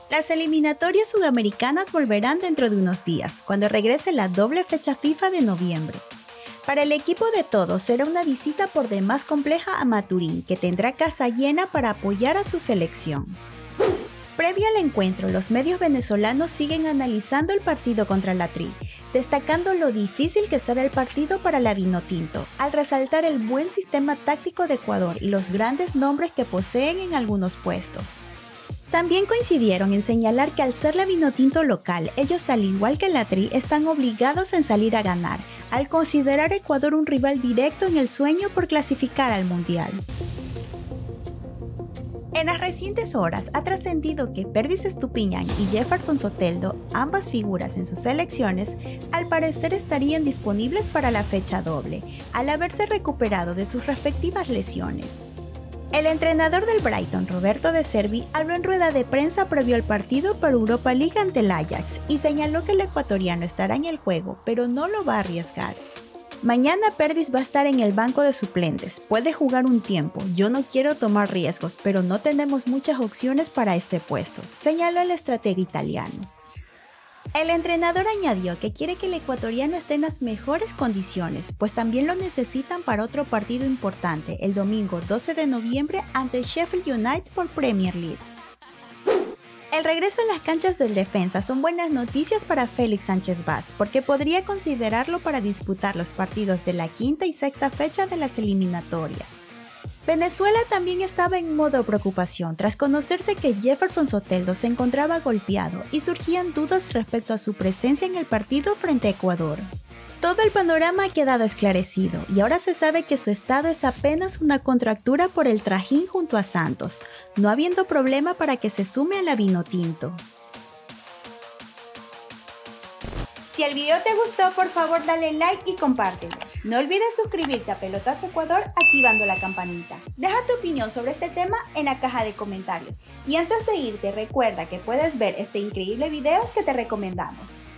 Las eliminatorias sudamericanas volverán dentro de unos días, cuando regrese la doble fecha FIFA de noviembre. Para el equipo de todos será una visita por demás compleja a Maturín, que tendrá casa llena para apoyar a su selección. Previo al encuentro, los medios venezolanos siguen analizando el partido contra la Tri, destacando lo difícil que será el partido para la Vinotinto, al resaltar el buen sistema táctico de Ecuador y los grandes nombres que poseen en algunos puestos. También coincidieron en señalar que al ser la Vinotinto local, ellos al igual que la Tri están obligados en salir a ganar, al considerar a Ecuador un rival directo en el sueño por clasificar al Mundial. En las recientes horas ha trascendido que Pervis Estupiñán y Jefferson Soteldo, ambas figuras en sus selecciones, al parecer estarían disponibles para la fecha doble, al haberse recuperado de sus respectivas lesiones. El entrenador del Brighton, Roberto De Zerbi, habló en rueda de prensa previo al partido por Europa League ante el Ajax y señaló que el ecuatoriano estará en el juego, pero no lo va a arriesgar. Mañana Pervis va a estar en el banco de suplentes, puede jugar un tiempo, yo no quiero tomar riesgos, pero no tenemos muchas opciones para este puesto, señaló el estratega italiano. El entrenador añadió que quiere que el ecuatoriano esté en las mejores condiciones, pues también lo necesitan para otro partido importante, el domingo 12 de noviembre ante Sheffield United por Premier League. El regreso en las canchas del defensa son buenas noticias para Félix Sánchez Vaz, porque podría considerarlo para disputar los partidos de la quinta y sexta fecha de las eliminatorias. Venezuela también estaba en modo preocupación tras conocerse que Jefferson Soteldo se encontraba golpeado y surgían dudas respecto a su presencia en el partido frente a Ecuador. Todo el panorama ha quedado esclarecido y ahora se sabe que su estado es apenas una contractura por el trajín junto a Santos, no habiendo problema para que se sume a la Vinotinto. Si el video te gustó, por favor dale like y compártelo. No olvides suscribirte a Pelotazo Ecuador activando la campanita. Deja tu opinión sobre este tema en la caja de comentarios. Y antes de irte, recuerda que puedes ver este increíble video que te recomendamos.